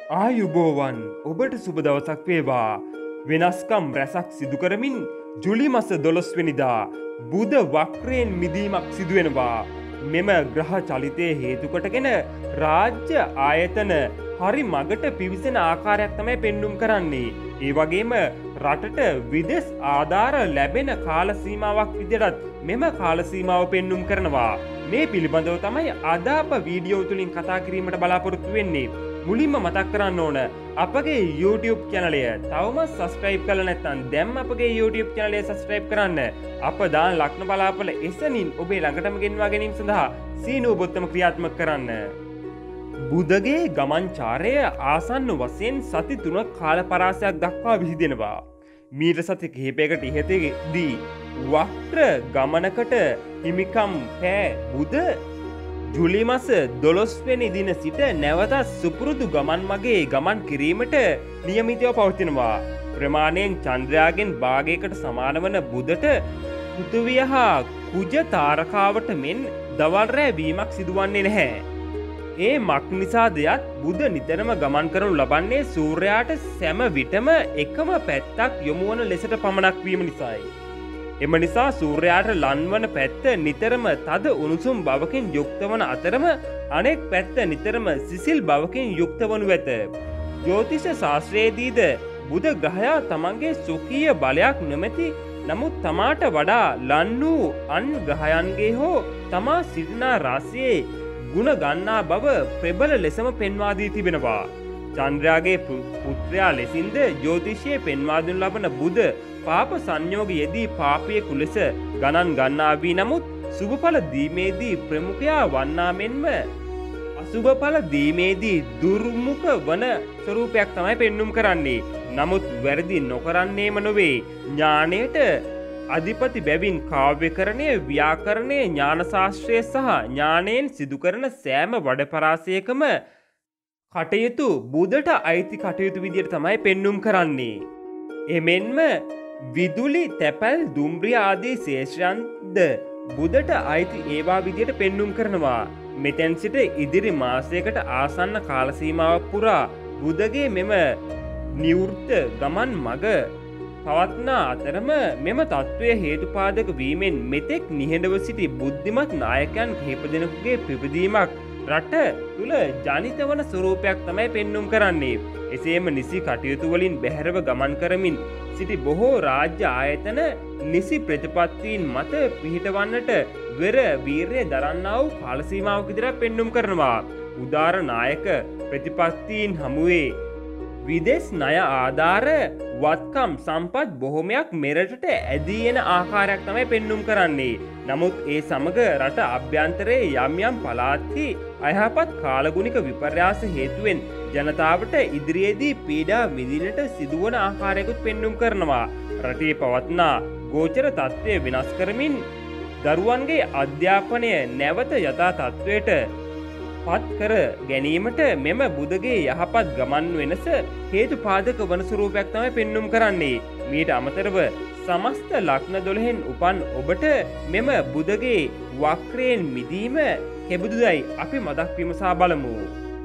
ආයුබෝවන් ඔබට සුබ දවසක් වේවා. වෙනස්කම් රැසක් සිදු කරමින් ජුලි මස 12 වෙනිදා බුධ වක්‍රයෙන් මිදීමක් සිදුවෙනවා. මෙම ග්‍රහ චලිතය හේතු කොටගෙන රාජ්‍ය ආයතන හරි මගට පිවිසෙන ආකාරයක් තමයි පෙන්눔 කරන්නේ. ඒ වගේම රටට විදෙස් ආධාර ලැබෙන කාල සීමාවක් විදිහට මෙම කාල සීමාව පෙන්눔 කරනවා. මේ පිළිබඳව තමයි අද අප වීඩියෝ තුලින් කතා කිරීමට බලාපොරොත්තු වෙන්නේ. මුලින්ම මතක් කරන්න ඕන අපගේ YouTube channelය තවම subscribe කරලා නැත්නම් දැන් අපගේ YouTube channelය subscribe කරන්න. අප දාන ලග්න බලාපොළ එසනින් ඔබේ ළඟටම ගෙන්වා ගැනීම සඳහා සීනුව බොත්තම ක්‍රියාත්මක කරන්න. බුධගේ ගමන් චාරය ආසන්න වශයෙන් සති 3ක කාල පරාසයක් දක්වා විහිදෙනවා. මීට සති කිහිපයකට ඉහතදී වක්‍ර ගමනකට හිමිකම් පෑ බුධ ජුලි මස 12 වෙනි දින සිට නැවතත් සුපුරුදු ගමන් මගේ ගමන් කිරීමට නියමිතව පවතිනවා. ප්‍රමාණයෙන් චන්ද්‍රයාගෙන් භාගයකට සමාන වන බුධට පෘථිවිය හා කුජ තාරකාවට මෙන් දවල් රැ වීමක් සිදුවන්නේ නැහැ. ඒ මක් නිසාදයත් බුධ නිතරම ගමන් කරනු ලබන්නේ සූර්යයාට සෑම විටම එකම පැත්තක් යොමු වන ලෙසට පමණක් වීම නිසායි. එම නිසා සූර්යයාට ලන්වන පැත්ත නිතරම තද උණුසුම් බවකින් යුක්ත වන අතරම අනෙක් පැත්ත නිතරම සිසිල් බවකින් යුක්ත වනු ඇත. ජ්‍යොතිෂ ශාස්ත්‍රයේදීද බුධ ග්‍රහයා තමන්ගේ සුඛීය බලයක් නොමැති නමුත් තමාට වඩා ලන් වූ අන් ග්‍රහයන්ගේ හෝ තමා සිටිනා රාශියේ ගුණ ගන්නා බව ප්‍රබල ලෙසම පෙන්වා දී තිබෙනවා. චන්ද්‍රයාගේ පුත්‍රයා ලෙසින්ද ජ්‍යොතිෂයේ පෙන්වා දෙනු ලබන බුධ පාප සංයෝගයේදී පාපියෙකු ලෙස ගණන් ගන්නා වී නමුත් සුභඵල දීමේදී ප්‍රමුඛයා වන්නා මෙන්ම අසුභඵල දීමේදී දුර්මුඛ වන ස්වරූපයක් තමයි පෙන්눔 කරන්නේ. නමුත් වැරදි නොකරන්නේම නොවේ. ඥාණයට අධිපති බැවින් කාව්‍යකරණය, ව්‍යාකරණය, ඥාන ශාස්ත්‍රය සහ ඥාණයෙන් සිදු කරන සෑම වඩපරාසයකම කටයුතු බුධට අයිති කටයුතු විදියට තමයි පෙන්눔 කරන්නේ. එමෙන්ම විදුලි, තැපැල්, දුම්රිය ආදී ශේෂ්ත්‍රයන්ද බුධට අයිති ඒවා විදියට පෙන්눔 කරනවා. මෙතෙන් සිට ඉදිරි මාසයකට ආසන්න කාල සීමාවක් පුරා බුධගේ මෙම නිවෘත්ත ගමන් මග පවත්නා අතරම මෙම තත්ත්වය හේතුපාදක වීමෙන් මෙතෙක් නිහඬව සිටි බුද්ධිමත් නායකයන් කිහිප දෙනෙකුගේ පිබිදීමක් රට තුළ ජනිත වන ස්වරූපයක් තමයි පෙන්눔 කරන්නේ. එසේම නිසි කටයුතු වලින් බැහැරව ගමන් කරමින් සිටි බොහෝ රාජ්‍ය ආයතන නිසි ප්‍රතිපත්තීන් මත පිහිටවන්නට වෙර වීරිය දරන්නා වූ කාල සීමාවක විතර පෙන්눔 කරනවා. උදාර නායක ප්‍රතිපත්තීන් හමුවේ විදේශ ණය ආධාර වත්කම් සම්පත් බොහොමයක් මෙරටට ඇදී එන ආකාරයක් තමයි පෙන්눔 කරන්නේ. නමුත් ඒ සමග රට අභ්‍යන්තරයේ යම් යම් පළාත්හි අයහපත් කාලගුණික විපර්යාස හේතුවෙන් ජනතාවට ඉදිරියේදී පීඩා විඳින්නට සිදුවන ආකාරයකුත් පෙන්눔 කරනවා. රටේ පවත්නා ගෝචර තත්ත්වය වෙනස් කරමින් දරුවන්ගේ අධ්‍යාපනය නැවත යථා තත්ත්වයට පත් කර ගැනීමට මෙම බුධගේ යහපත් ගමන් වෙනස හේතුපාදක වන ස්වරූපයක් තමයි පෙන්눔 කරන්නේ. මීට අමතරව සමස්ත ලග්න 12න් උපන් ඔබට මෙම බුධගේ වක්‍රයෙන් මිදීම කෙබඳුදයි අපි මතක් විමසා බලමු.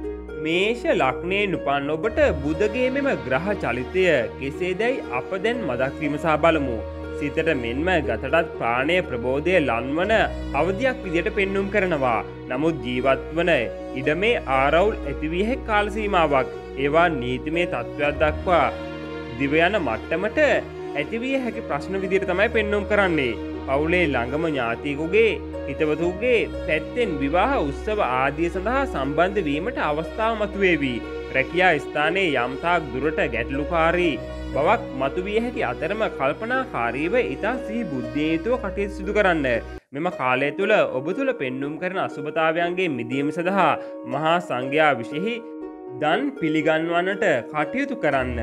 මේෂ ලග්නයෙන් උපන් ඔබට බුධගේ මෙම ග්‍රහ චලිතය කෙසේදයි අප දැන් මතක් විමසා බලමු. සිතට මෙන්ම ගතටත් ප්‍රාණය ප්‍රබෝධය ලන්වන අවධියක් විදියට පෙන්눔 කරනවා. නමුත් ජීවත් වන ඉඩමේ ආරවුල් ඇතිවිය හැකි කාල සීමාවක්. ඒවා නීතිමය තත්ත්වයක් දක්වා දිව යන මට්ටමට ඇතිවිය හැකි ප්‍රශ්න විදියට තමයි පෙන්눔 කරන්නේ. පවුලේ ළඟම ඥාතියෙකුගේ හිතවතුන්ගේ පැත්තෙන් විවාහ උත්සව ආදිය සඳහා සම්බන්ධ වීමට අවස්ථාව මතුවේවි. රැකියා ස්ථානයේ යම්තාක් දුරට ගැටලුකාරී බවක් මතුවිය හැකි අතරම කල්පනාකාරීව ඉතා සිහි බුද්ධියෙන් යුතුව කටයුතු සිදු කරන්න. මෙම කාලය තුළ ඔබ තුළ පෙන්눔 කරන අසුභතාවයන්ගේ මිදීම සඳහා මහා සංඝයා විෂයෙහි දන් පිළිගන්වන්නට කටයුතු කරන්න.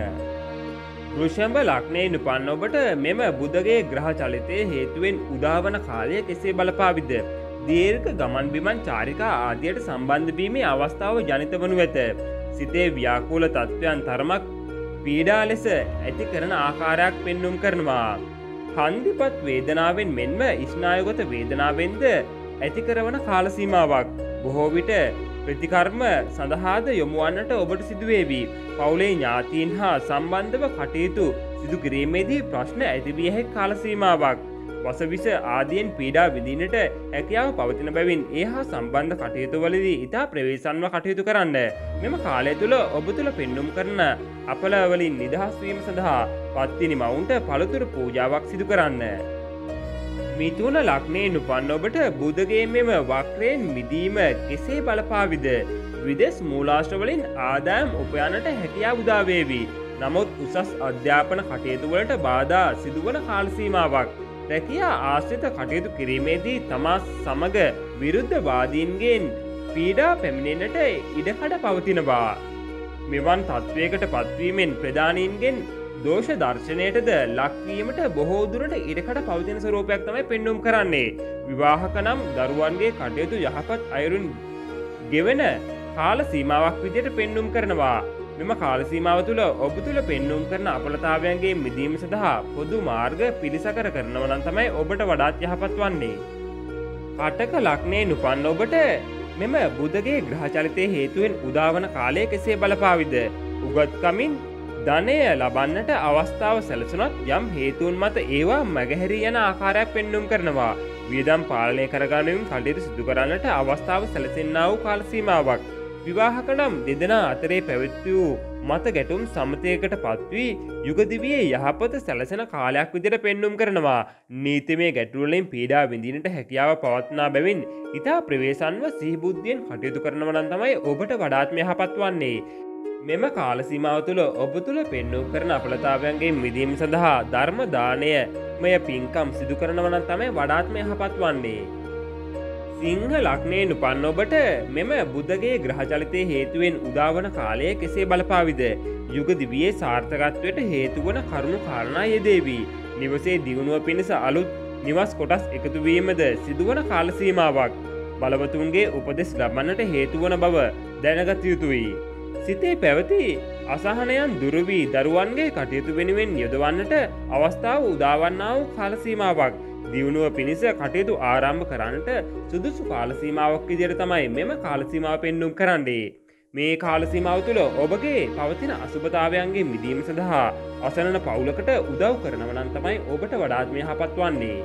වෘෂභ ලග්නයෙන් උපන් ඔබට මෙම බුධගේ ග්‍රහ චලිතය හේතුවෙන් උදාවන කාලය කෙසේ බලපාවිද? දීර්ඝ ගමන් බිමන් චාරිකා ආදියට සම්බන්ධ වීමේ අවස්ථාව ජනිත වනු ඇත. සිතේ ව්‍යාකූල තත්ත්වයන් තරමක් පීඩා ලෙස ඇති කරන ආකාරයක් පෙන්눔 කරනවා. හන්දිපත් වේදනාවෙන් මෙන්ම ස්නායුගත වේදනාවෙන්ද ඇති කරවන කාල සීමාවක්. බොහෝ විට ප්‍රතිකර්ම සඳහාද යොමුවන්නට ඔබට සිදුවේවි. පවුලේ ඥාතීන් හා සම්බන්ධව කටයුතු සිදු කිරීමේදී ප්‍රශ්න ඇතිවිය හැකි කාල සීමාවක්. වසවිස ආදියෙන් පීඩා විඳින්නට හැකියාව පවතින බැවින් ඒ හා සම්බන්ධ කටයුතුවලදී ඉතා ප්‍රවේශන්ව කටයුතු කරන්න. මෙම කාලය තුළ ඔබ තුළ පෙන්නුම් කරන අපලවලින් නිදහස් වීම සඳහා පත්තිනි මවුන්ට පළතුරු පූජාවක් සිදු කරන්න. මිථුන ලග්නයෙන් උපන් ඔබට බුධගේ මෙම වක්‍රයෙන් මිදීම කෙසේ බලපාවිද? විදෙස් මූලාශ්‍රවලින් ආදායම් උපයන්නට හැකියාව උදා වේවි. නමුත් උසස් අධ්‍යාපන කටයුතු වලට බාධා සිදුවන කාල සීමාවක්. රැකියා ආශ්‍රිත කටයුතු කිරීමේදී තමා සමග විරුද්ධවාදීන්ගෙන් පීඩා පැමිණෙන්නට ඉඩකඩ පවතිනවා. මෙවන් තත්ත්වයකට පත්වීමෙන් ප්‍රධානීන්ගෙන් දෝෂ දර්ශනයටද ලක්වීමට බොහෝ දුරට ඉඩකඩ පවතින ස්වරූපයක් තමයි පෙන්නුම් කරන්නේ. විවාහක නම් දරුවන්ගේ කටයුතු යහපත් අයුරින් ගෙවන කාල සීමාවක් විදියට පෙන්නුම් කරනවා. මෙම කාල සීමාව තුළ ඔබ තුළ පෙන්නුම් කරන අපලතාවයන්ගේ මිදීම සඳහා පොදු මාර්ග පිළිසකර කරනව නම් තමයි ඔබට වඩාත් යහපත් වන්නේ. කටක ලග්නයෙන් උපන් ඔබට මෙම බුධගේ ග්‍රහචලිතය හේතුවෙන් උදාවන කාලය කෙසේ බලපාවිද? උගත්කමින් ධනය ලබන්නට අවස්ථාව සැලසුනත් යම් හේතුන් මත ඒවා මැගහැරී යන ආකාරයක් පෙන්නුම් කරනවා. වියදම් පාලනය කරගැනීම කටයුතු සිදු කරන්නට අවස්ථාව සැලසෙන්නා වූ කාල සීමාවක්. විවාහක නම් දෙදෙනා අතරේ පැවති වූ මත ගැටුම් සමතයකට පත්වී යුගදිවියේ යහපත සැලසෙන කාලයක් විදිහට පෙන්නුම් කරනවා. නීතිමය ගැටලුවලින් පීඩා විඳින්නට හැකියාව පවත්නා බැවින් ඉතා ප්‍රවේශන්ව සිහිබුද්ධියෙන් කටයුතු කරනව නම් තමයි ඔබට වඩාත්ම යහපත් වන්නේ. මෙම කාල සීමාව තුළ ඔබ තුළ පෙන්නුම් කරන අපලතාවයන්ගෙන් මිදීම සඳහා ධර්ම දානය මය පින්කම් සිදු කරනව නම් තමයි වඩාත්ම යහපත් වන්නේ. සිංහ ලග්නයෙන් උපන් ඔබට මෙම බුධගේ ග්‍රහචලිතය හේතුවෙන් උදාවන කාලය කෙසේ බලපාවිද? යුග දිවියේ සාර්ථකත්වයට හේතුවන කරුණු කාරණා යෙදේවි. නිවසේ දියුණුව පිණිස අලුත් නිවස් කොටස් එකතුවීමද සිදුවන කාල සීමාවක්. බලවතුන්ගේ උපදෙස් ලබන්නට හේතුවන බව දැනගත යුතුයි. සිතේ පැවති අසහනයන් දුරවී දරුවන්ගේ කටයුතු වෙනුවෙන් යොදවන්නට අවස්ථාව උදාවන්නා වූ කාල සීමාවක්. දියුණුව පිණිස කටයුතු ආරම්භ කරන්නට සුදුසු කාල සීමාවක් විදිහට තමයි මෙම කාල සීමාව පෙන්නුම් කරන්නේ. මේ කාල සීමාව තුළ ඔබගේ පවතින අසුබතාවයන්ගේ මිදීම සඳහා අසරණ පවුලකට උදව් කරනව නම් තමයි ඔබට වඩාත්ම යහපත් වන්නේ.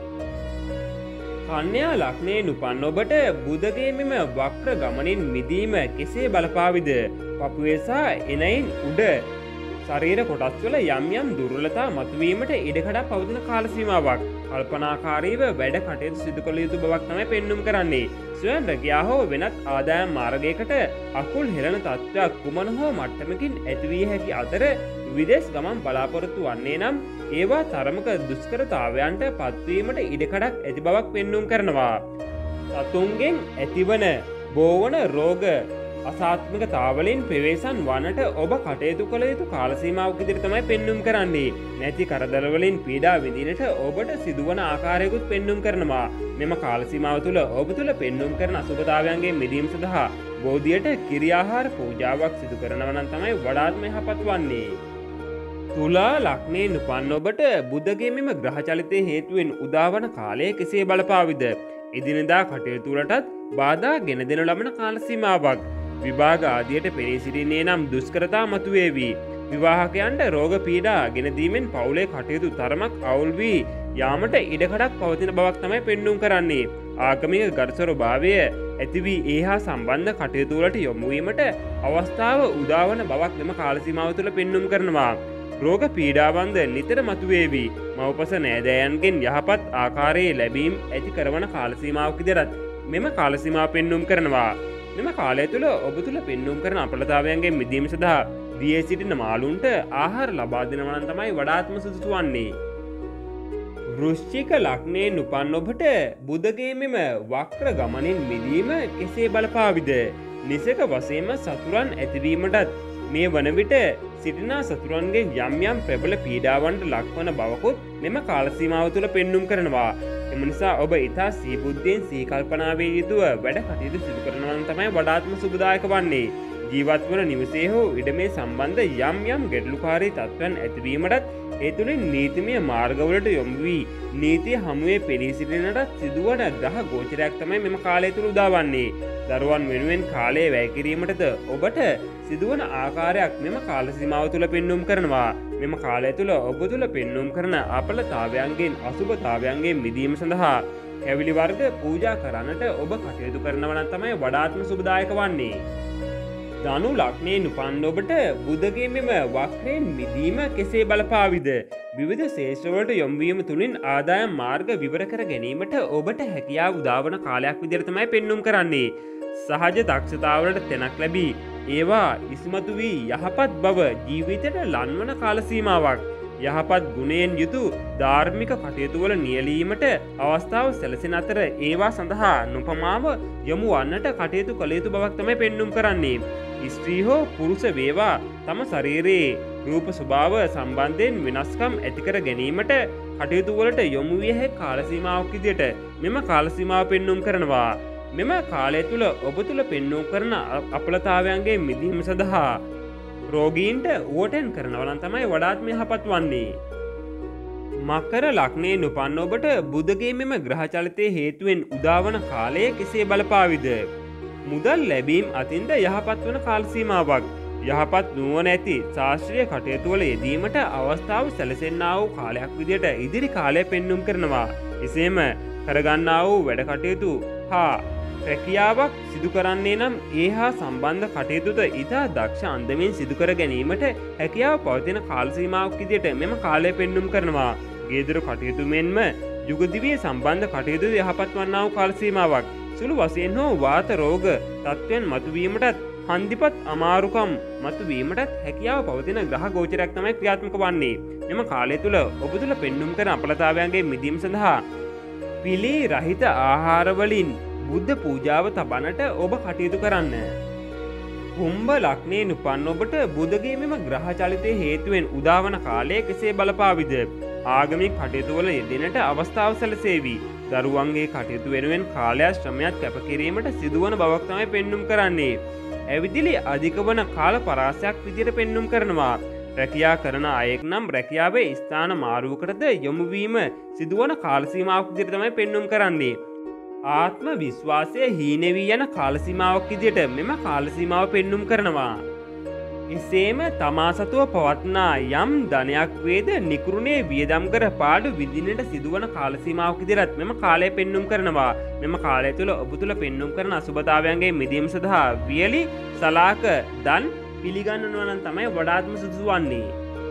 කන්‍යා ලග්නයෙන් උපන් ඔබට බුධගේ මෙම වක්‍ර ගමනින් මිදීම කෙසේ බලපාවිද? පපුවේ සහ එනයින් උඩ ශරීර කොටස්වල යම් යම් දුර්වලතා මතුවීමට ඉඩකඩක් පවතින කාල සීමාවක්. කල්පනාකාරීව වැඩ කටයුතු සිදු කළ යුතු බවක් තමයි පෙන්නුම් කරන්නේ. ස්වයං රැකියාව හෝ වෙනත් ආදායම් මාර්ගයකට අකුල් හෙළන තත්ත්වයක් කුමන හෝ මට්ටමකින් ඇතිවිය හැකි අතර විදේශ ගමන් බලාපොරොත්තු වන්නේ නම් ඒවා තරමක දුෂ්කරතාවයන්ට පත්වීමට ඉඩකඩක් ඇති බවක් පෙන්නුම් කරනවා. සතුන්ගෙන් ඇතිවන බෝවන රෝග අසාත්මිකතාවලින් ප්‍රවේශන් වන්නට ඔබ කටයුතු කළ යුතු කාල සීමාවක් විදිහට තමයි පෙන්නුම් කරන්නේ. නැති කරදරවලින් පීඩා විඳින්නට ඔබට සිදුවන ආකාරයකුත් පෙන්නුම් කරනවා. මෙම කාල සීමාව තුළ ඔබ තුළ පෙන්නුම් කරන අසුබතාවයන්ගේ මිදීම සඳහා බෝධියට කිරියාහාර පූජාවක් සිදු කරනවා නම් තමයි වඩාත්ම යහපත් වන්නේ. තුලා ලග්නයෙන් උපන් ඔබට බුධගේ මෙම ග්‍රහචලිතය හේතුවෙන් උදාවන කාලය කෙසේ බලපාවිද? එදිනෙදා කටයුතු වලටත් බාධා ගෙන දෙනු ලබන කාල සීමාවක්. විභාග ආදියට පෙනී සිටින්නේ නම් දුෂ්කරතා මතුවේවි. විවාහකයන්ට රෝග පීඩා ගෙනදීමෙන් පවුලේ කටයුතු තරමක් අවුල් වී යාමට ඉඩකඩක් පවතින බවක් තමයි පෙන්නුම් කරන්නේ. ආගමික ගරුසරු භාවය ඇතිවී ඒ හා සම්බන්ධ කටයුතු වලට යොමු වීමට අවස්ථාව උදාවන බවක් මෙම කාල සීමාව තුළ පෙන්නුම් කරනවා. රෝග පීඩාවන්ද නිතර මතුවේවි. මව්පස නෑදෑයන්ගෙන් යහපත් ආකාරයේ ලැබීම් ඇති කරවන කාල සීමාවක් විදිහට මෙම කාල සීමාව පෙන්නුම් කරනවා. මෙම කාලය තුළ ඔබ තුළ පෙන්නුම් කරන අපලතාවයන්ගේ මිදීම සඳහා දී සිටින මාළුන්ට ආහාර ලබා දෙනවා නම් තමයි වඩාත්ම සුදුසු වන්නේ. වෘශ්චික ලග්නයෙන් උපන් ඔබට බුධගේ මෙම වක්‍ර ගමනින් මිදීම කෙසේ බලපාවිද? නිසක වශයෙන්ම සතුරන් ඇතිවීමටත් මේ වන විට සිටිනා සතුරන්ගේ යම් යම් ප්‍රබල පීඩාවන්ට ලක්වන බවකුත් මෙම කාල සීමාව තුළ පෙන්නුම් කරනවා. එම නිසා ඔබ ඉතා සීබුද්ධියෙන් සීකල්පනාවේ යුතුව වැඩ කටයුතු සිදු කරනවා නම් තමයි වඩාත්ම සුබදායක වන්නේ. ජීවත්වන නිවසේ හෝ ඉඩමේ සම්බන්ධ යම් යම් ගැටලුකාරී තත්ත්වයන් ඇතිවීමටත් ඒ තුළින් නීතිමය මාර්ගවලට යොමු වී නීතිය හමුවේ පෙනී සිටිනටත් සිදුවන ග්‍රහ ගෝචරයක් තමයි මෙම කාලය තුළ උදාවන්නේ. දරුවන් වෙනුවෙන් කාලය වැය කිරීමටද ඔබට සිදුවන ආකාරයක් මෙම කාල සීමාව තුළ පෙන්눔 කරනවා. මෙම කාලය තුළ ඔබ තුළ පෙන්눔 කරන අපලතාවයන්ගෙන් අසුභතාවයන්ගෙන් මිදීම සඳහා කැවිලි වර්ග පූජා කරන්නට ඔබ කටයුතු කරනවා නම් තමයි වඩාත්ම සුබදායක වන්නේ. ධනු ලග්නයෙන් උපන්න ඔබට බුධගේ මෙම වක්‍රයෙන් මිදීම කෙසේ බලපාවිද? විවිධ ශේෂ්ත්‍රවලට යොමුවීම තුළින් ආදායම් මාර්ග විවර කර ගැනීමට ඔබට හැකියාව උදාවන කාලයක් විදිහට තමයි පෙන්눔 කරන්නේ. සහජ දක්ෂතාවලට තැනක් ලැබී ඒවා ඉස්මතු වී යහපත් බව ජීවිතයට ලන්වන කාල සීමාවක්. යහපත් ගුණයෙන් යුතු ධාර්මික කටයුතුවල නියැලීමට අවස්ථාව සැලසෙන අතර ඒවා සඳහා නොපමාව යොමු වන්නට කටයුතු කළ යුතු බවක් තමයි පෙන්눔 කරන්නේ. ස්ත්‍රී හෝ පුරුෂ වේවා තම ශරීරයේ රූප ස්වභාව සම්බන්ධයෙන් වෙනස්කම් ඇතිකර ගැනීමට කටයුතු වලට යොමු විය හැකි කාල සීමාවක් විදිහට මෙම කාල සීමාව පෙන්눔 කරනවා. මෙම කාලය තුල ඔබ තුල පෙන්눔 කරන අපලතාවයන්ගෙන් මිදීම සඳහා රෝගීන්ට ඕටෙන් කරනවා නම් තමයි වඩාත්ම යහපත් වන්නේ. මකර ලග්නයෙන් උපන්න ඔබට බුධගේ මෙම ග්‍රහ චලිතයේ හේතුවෙන් උදාවන කාලය කෙසේ බලපාවිද? මුදල් ලැබීම් අතින්ද යහපත් වන කාල සීමාවක්. යහපත් නුවණ ඇති ශාස්ත්‍රීය කටයුතු වල යෙදීමට අවස්ථාව සැලසෙන්නා වූ කාලයක් විදිහට ඉදිරි කාලය පෙන්눔 කරනවා. එසේම කරගන්නා වූ වැඩ කටයුතු හා රැකියාවක් සිදු කරන්නේ නම් ඒ හා සම්බන්ධ කටයුතුද ඉතා දක්ෂ අන්දමින් සිදු කර ගැනීමට හැකියාව පවතින කාල සීමාවක් විදිහට මෙම කාලය පෙන්눔 කරනවා. ගේදරු කටයුතු මෙන්ම යුගදිවිය සම්බන්ධ කටයුතු යහපත් වන්නා වූ කාල සීමාවක්. සුළු වශයෙන් හෝ වාත රෝග තත්ත්වයන් මතුවීමටත් හන්දිපත් අමාරුකම් මතුවීමටත් හැකියාව පවතින ග්‍රහ ගෝචරයක් තමයි ක්‍රියාත්මක වන්නේ. මෙම කාලය තුළ ඔබ තුළ පෙන්눔 කරන අපලතාවයන්ගේ මිදීම සඳහා පිළි රහිත ආහාරවලින් බුද්ධ පූජාව තබන්නට ඔබ කටයුතු කරන්න. කුම්භ ලග්නයෙන් උපන්න ඔබට බුධගේ මෙම ග්‍රහ චලිතයේ හේතුවෙන් උදාවන කාලය කෙසේ බලපාවිද? ආගමික කටයුතු වල යෙදෙන්නට අවස්ථාව සැලසේවි. දරුවන්ගේ කටයුතු වෙනුවෙන් කාලයක් ශ්‍රමයක් කැප කිරීමට සිදුවන බවක් තමයි පෙන්눔 කරන්නේ. ඇවිදිලි අධික වන කාල පරාසයක් විදිහට පෙන්눔 කරනවා. රැකියා කරන අයෙක් නම් රැකියාවේ ස්ථාන මාරුවකටද යොමු වීම සිදුවන කාල සීමාවක් විදිහට තමයි පෙන්눔 කරන්නේ. ආත්ම විශ්වාසය හීන වී යන කාල සීමාවක් විදිහට මෙම කාල සීමාව පෙන්눔 කරනවා. එසේම තමා සතුව පවත්නා යම් ධනයක් වේද නිකරුණේ වියදම් කර පාඩු විඳින්නට සිදුවන කාල සීමාවක් විදිහට මෙම කාලය පෙන්눔 කරනවා. මෙම කාලය තුළ ඔබ තුළ පෙන්눔 කරන අසුබතාවයන්ගේ මිදීම සඳහා වියලි සලාක දන් පිළිගන්නනවා නම් තමයි වඩාත්ම සුදුසු වන්නේ.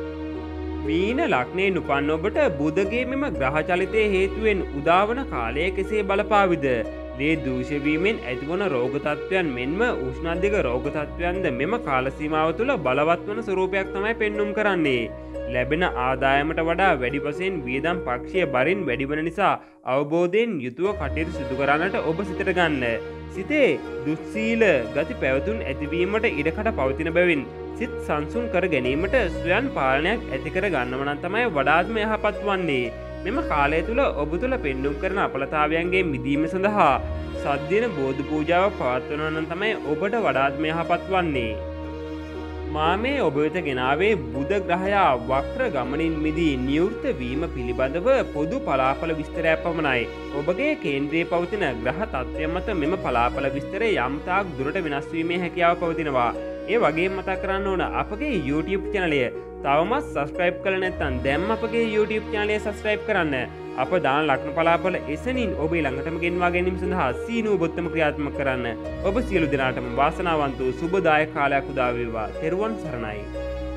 මීන ලග්නයෙන් උපන්න ඔබට බුධගේ මෙම ග්‍රහ චලිතයේ හේතුවෙන් උදාවන කාලය කෙසේ බලපාවිද? ලේ දූෂ්‍යවීමෙන් ඇතිවන රෝග තත්ත්වයන් මෙන්ම උෂ්ණාධික රෝග තත්ත්වයන්ද මෙම කාල සීමාව තුළ බලවත් වන ස්වරූපයක් තමයි පෙන්눔 කරන්නේ. ලැබෙන ආදායමට වඩා වැඩි වශයෙන් වියදම් පක්ෂය බරින් වැඩි වන නිසා අවබෝධයෙන් යුතුව කටයුතු සිදු කරන්නට ඔබ සිතට ගන්න. සිතේ දුස්සීල ගති පැවතුම් ඇතිවීමට ඉඩකඩ පවතින බැවින් සිත් සංසුන් කර ගැනීමට ස්වයන් පාලනයක් ඇති කර ගන්නව නම් තමයි වඩාත්ම යහපත් වන්නේ. මෙම කාලය තුළ ඔබ තුළ පෙන්눔 කරන අපලතාවයන්ගේ මිදීම සඳහා සද්දින බෝධි පූජාව පවත්වනවා නම් තමයි ඔබට වඩාත්ම යහපත් වන්නේ. මා මේ ඔබ වෙත ගෙනාවේ බුධ ග්‍රහයා වක්‍ර ගමනින් මිදී නිවෘත්ත වීම පිළිබඳව පොදු පලාඵල විස්තරයක් පමණයි. ඔබගේ කේන්ද්‍රයේ පවතින ග්‍රහ තත්ත්වය මත මෙම පලාඵල විස්තරය යම් තාක් දුරට වෙනස් වීමේ හැකියාව පවතිනවා. ඒ වගේම මතක් කරන්න ඕන අපගේ YouTube චැනලය තවමත් සබස්ක්‍රයිබ් කරලා නැත්නම් දැන් අපගේ YouTube චැනලය සබස්ක්‍රයිබ් කරන්න. අප දාන ලග්න පලාඵල එසනින් ඔබේ ළඟටම ගෙන්වා ගැනීම සඳහා සීනුව බොත්තම ක්‍රියාත්මක කරන්න. ඔබ සියලු දෙනාටම වාසනාවන්ත වූ සුබදායක කාලයක් උදා වේවා. තෙරුවන් සරණයි.